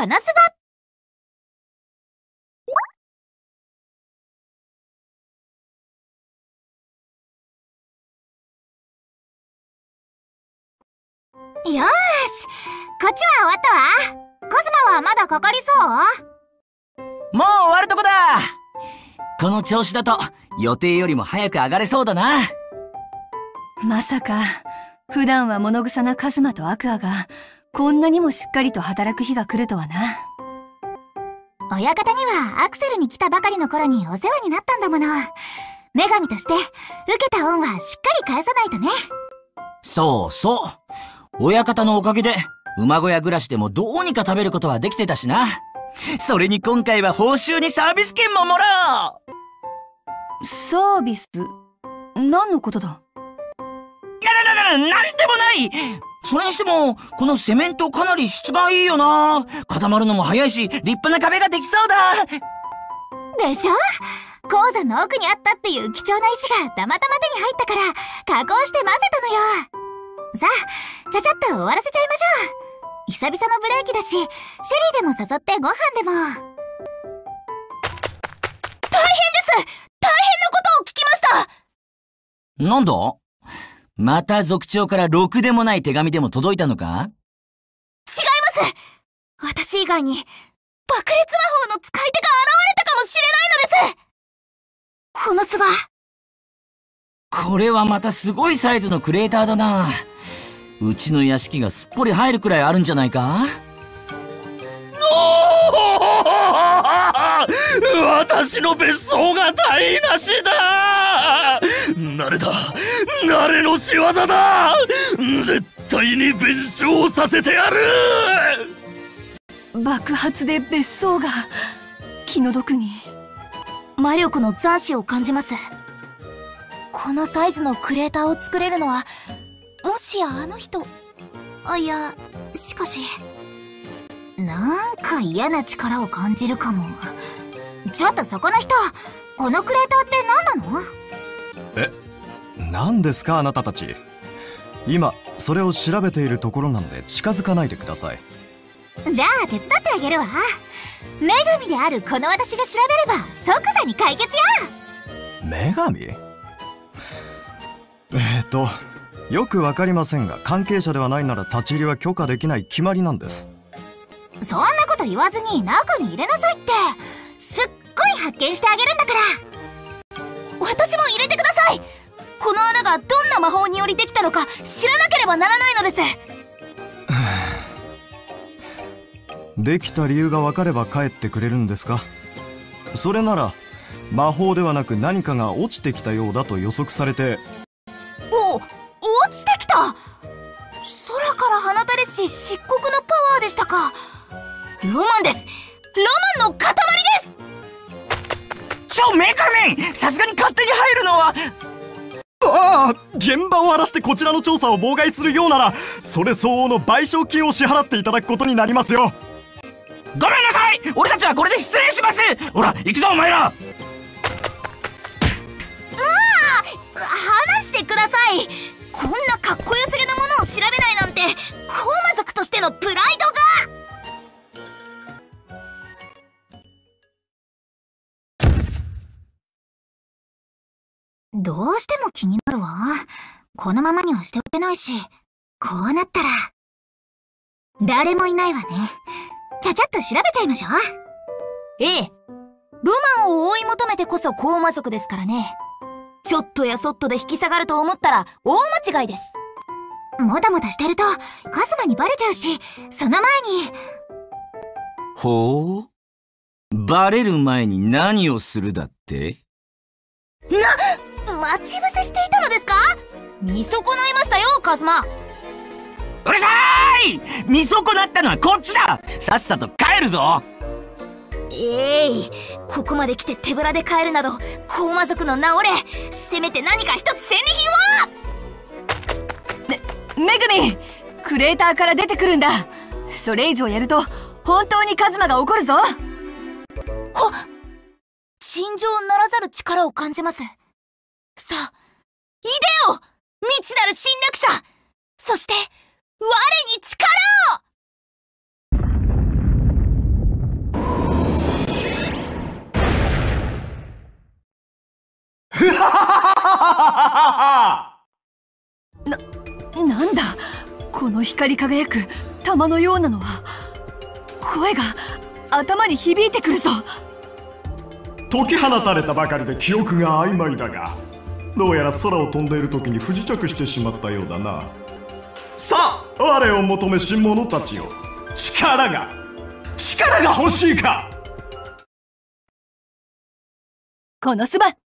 このスバ。よーし、こっちは終わったわ。カズマはまだかかりそう？ もう終わるとこだ。この調子だと予定よりも早く上がれそうだな。 まさか普段は物臭なカズマとアクアがこんなにもしっかりと働く日が来るとはな。 親方にはアクセルに来たばかりの頃にお世話になったんだもの。女神として受けた恩はしっかり返さないとね。 そうそう。親方のおかげで馬小屋暮らしでもどうにか食べることはできてたしな。それに今回は報酬にサービス券ももらおう。 サービス？何のことだ？ なんでもない。それにしてもこのセメントかなり質がいいよな。固まるのも早いし立派な壁ができそうだ。 でしょ？鉱山の奥にあったっていう貴重な石がたまたま手に入ったから加工して混ぜたのよ。さあ、ちゃちゃっと終わらせちゃいましょう。久々のブレーキだし、シェリーでも誘ってご飯でも。大変です！大変なことを聞きました！ なんだ？また族長からろくでもない手紙でも届いたのか？違います！私以外に爆裂魔法の使い手が現れたかもしれないのです！このスバ。 これはまたすごいサイズのクレーターだな。うちの屋敷がすっぽり入るくらいあるんじゃないか？ 私の別荘が台無しだ。慣れの仕業だ。絶対に弁償させてやる。 爆発で別荘が気の毒に。 魔力の残滓を感じます。このサイズのクレーターを作れるのはもしやあの人。いや、しかしなんか嫌な力を感じるかも。ちょっとそこの人、このクレーターって何なの？ 何ですかあなたたち。今それを調べているところなんで近づかないでください。 じゃあ手伝ってあげるわ。女神であるこの私が調べれば即座に解決よ。 女神？よくわかりませんが、関係者ではないなら立ち入りは許可できない決まりなんです。 そんなこと言わずに中に入れなさいって。すっごい発見してあげるんだから。私も入れてください。この穴がどんな魔法によりできたのか知らなければならないのです。 できた理由が分かれば帰ってくれるんですか？それなら魔法ではなく何かが落ちてきたようだと予測されて。 落ちてきた！空から放たれし漆黒のパワーでしたか。ロマンです。ロマンの塊です。 メカメン、さすがに勝手に入るのは。 ああ、現場を荒らしてこちらの調査を妨害するようならそれ相応の賠償金を支払っていただくことになりますよ。 ごめんなさい、俺たちはこれで失礼します。ほら行くぞお前ら。 話してください。こんなかっこよすぎなものを調べないなんて高魔族としてのプライドが。どうしても気になるわ。このままにはしておけないし、こうなったら誰もいないわね。ちゃちゃっと調べちゃいましょう。ええ、ロマンを追い求めてこそ高魔族ですからね。ちょっとやそっとで引き下がると思ったら大間違いです。もたもたしてるとカズマにバレちゃうし、その前に。 ほう、バレる前に何をするだって？ 待ち伏せしていたのですか？見損ないましたよカズマ。 うるさーい！見損なったのはこっちだ。さっさと帰るぞ。 ここまで来て手ぶらで帰るなど高魔族の名折れ。せめて何か一つ戦利品を。 めぐみ、クレーターから出てくるんだ。それ以上やると本当にカズマが怒るぞ。 尋常ならざる力を感じます。さあ、いでよ未知なる侵略者。そして我に力を。 この光り輝く玉のようなのは、声が頭に響いてくるぞ。 解き放たれたばかりで記憶が曖昧だが、どうやら空を飛んでいる時に不時着してしまったようだな。さあ、我を求めし者たちよ、力が欲しいか。 このスバ